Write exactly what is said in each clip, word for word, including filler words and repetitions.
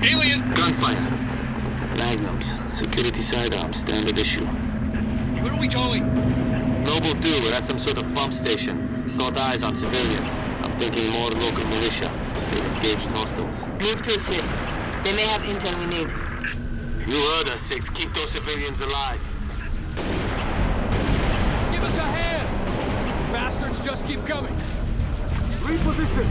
Alien! Gunfire. Magnums. Security sidearms. Standard issue. Where are we going? Noble two. We're at some sort of pump station. Got eyes on civilians. I'm thinking more local militia. They've engaged hostiles. Move to assist. They may have intel we need. You heard us, Six. Keep those civilians alive. Give us a hand! Bastards just keep coming. Reposition!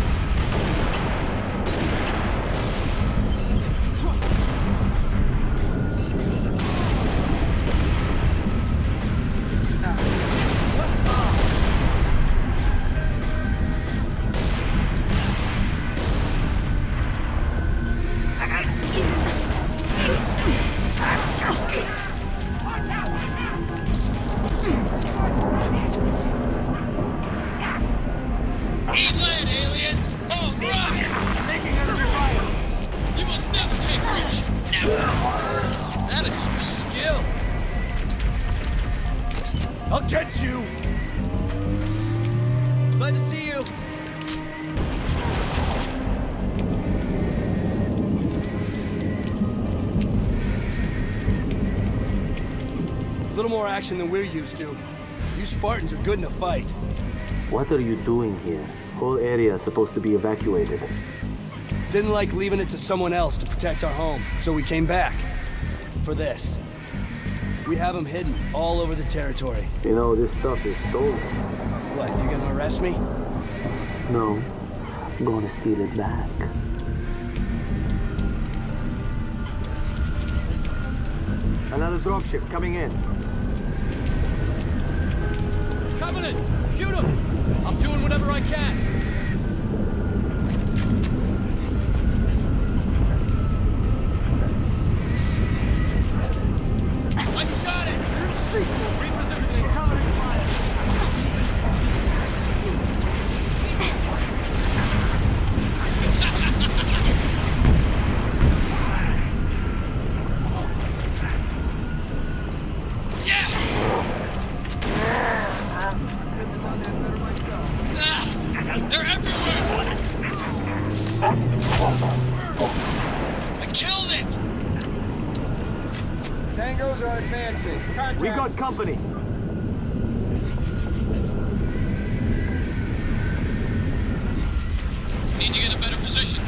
I'll get you! Glad to see you! A little more action than we're used to. You Spartans are good in a fight. What are you doing here? Whole area is supposed to be evacuated. Didn't like leaving it to someone else to protect our home, so we came back. For this. We have them hidden all over the territory. You know, this stuff is stolen. What, you gonna arrest me? No, I'm gonna steal it back. Another dropship coming in. Covenant! Shoot him! I'm doing whatever I can. They're everywhere! I killed it! Tangos are advancing. Contact. We got company. Need to get a better position.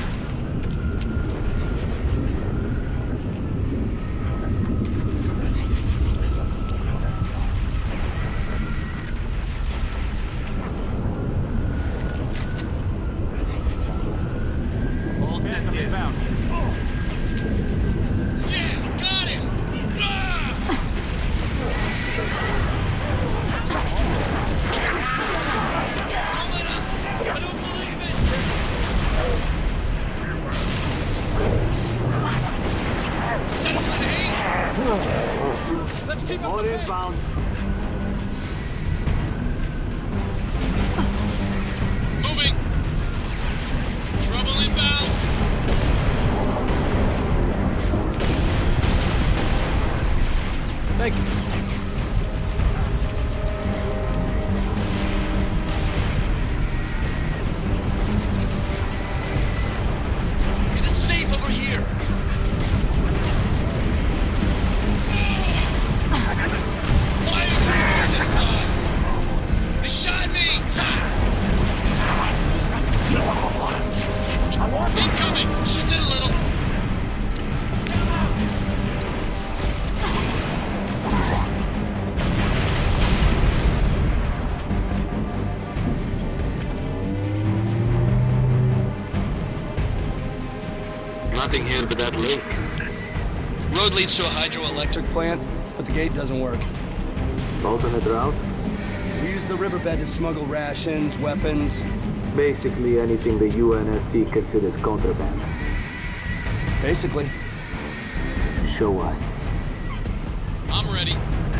Let's keep up All the pace. inbound. Moving. Trouble inbound. Thank you. Is it safe over here? Why are you doing this to us? They shot me! Incoming! Shift it a little. Nothing here but that lake. Road leads to a hydroelectric Plant, but the gate doesn't work. Alternate route? We use the riverbed to smuggle rations, weapons. Basically anything the U N S C considers contraband. Basically. Show us. I'm ready.